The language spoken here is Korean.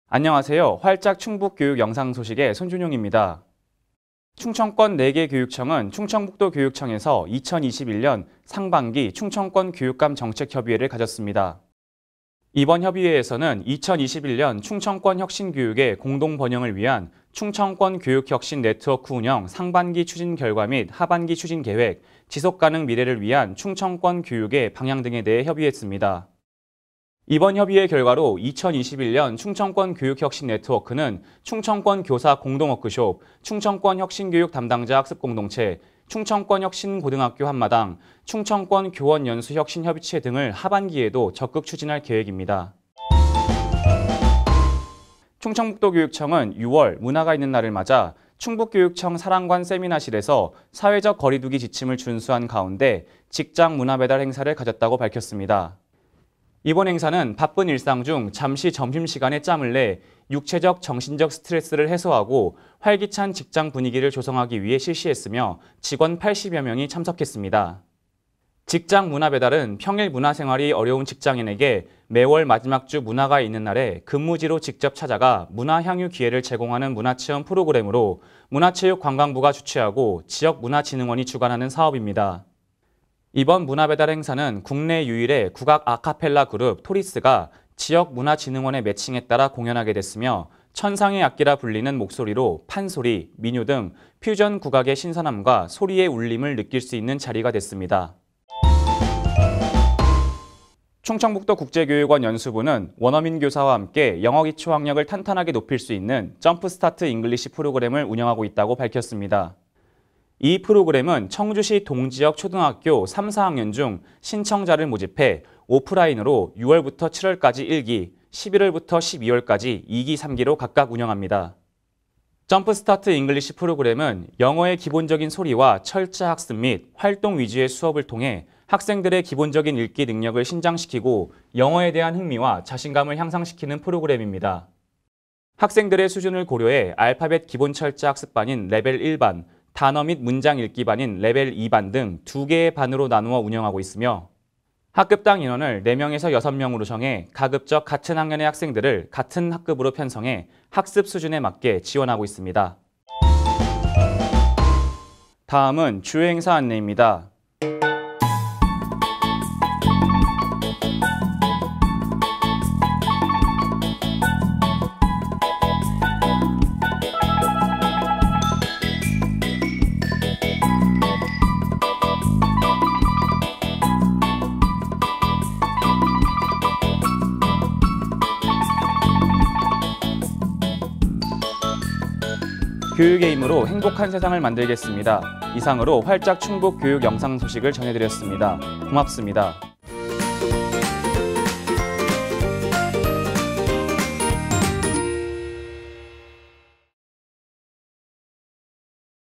안녕하세요. 활짝 충북교육 영상 소식의 손준용입니다. 충청권 4개 교육청은 충청북도 교육청에서 2021년 상반기 충청권 교육감 정책협의회를 가졌습니다. 이번 협의회에서는 2021년 충청권 혁신교육의 공동 번영을 위한 충청권 교육혁신 네트워크 운영 상반기 추진 결과 및 하반기 추진 계획, 지속가능 미래를 위한 충청권 교육의 방향 등에 대해 협의했습니다. 이번 협의회 결과로 2021년 충청권 교육혁신 네트워크는 충청권 교사 공동워크숍, 충청권 혁신교육 담당자 학습공동체, 충청권 혁신고등학교 한마당, 충청권 교원연수혁신협의체 등을 하반기에도 적극 추진할 계획입니다. 충청북도 교육청은 6월 문화가 있는 날을 맞아 충북교육청 사랑관 세미나실에서 사회적 거리두기 지침을 준수한 가운데 직장 문화배달 행사를 가졌다고 밝혔습니다. 이번 행사는 바쁜 일상 중 잠시 점심시간에 짬을 내 육체적, 정신적 스트레스를 해소하고 활기찬 직장 분위기를 조성하기 위해 실시했으며 직원 80여 명이 참석했습니다. 직장 문화 배달은 평일 문화생활이 어려운 직장인에게 매월 마지막 주 문화가 있는 날에 근무지로 직접 찾아가 문화 향유 기회를 제공하는 문화체험 프로그램으로 문화체육관광부가 주최하고 지역문화진흥원이 주관하는 사업입니다. 이번 문화배달 행사는 국내 유일의 국악 아카펠라 그룹 토리스가 지역문화진흥원의 매칭에 따라 공연하게 됐으며 천상의 악기라 불리는 목소리로 판소리, 민요 등 퓨전 국악의 신선함과 소리의 울림을 느낄 수 있는 자리가 됐습니다. 충청북도 국제교육원 연수부는 원어민 교사와 함께 영어 기초 학력을 탄탄하게 높일 수 있는 점프스타트 잉글리시 프로그램을 운영하고 있다고 밝혔습니다. 이 프로그램은 청주시 동지역 초등학교 3, 4학년 중 신청자를 모집해 오프라인으로 6월부터 7월까지 1기, 11월부터 12월까지 2기, 3기로 각각 운영합니다. 점프스타트 잉글리시 프로그램은 영어의 기본적인 소리와 철자 학습 및 활동 위주의 수업을 통해 학생들의 기본적인 읽기 능력을 신장시키고 영어에 대한 흥미와 자신감을 향상시키는 프로그램입니다. 학생들의 수준을 고려해 알파벳 기본 철자 학습반인 레벨 1반, 단어 및 문장 읽기반인 레벨 2반 등 2개의 반으로 나누어 운영하고 있으며 학급당 인원을 4명에서 6명으로 정해 가급적 같은 학년의 학생들을 같은 학급으로 편성해 학습 수준에 맞게 지원하고 있습니다. 다음은 주요 행사 안내입니다. 교육의 힘으로 행복한 세상을 만들겠습니다. 이상으로 활짝 충북 교육 영상 소식을 전해드렸습니다. 고맙습니다.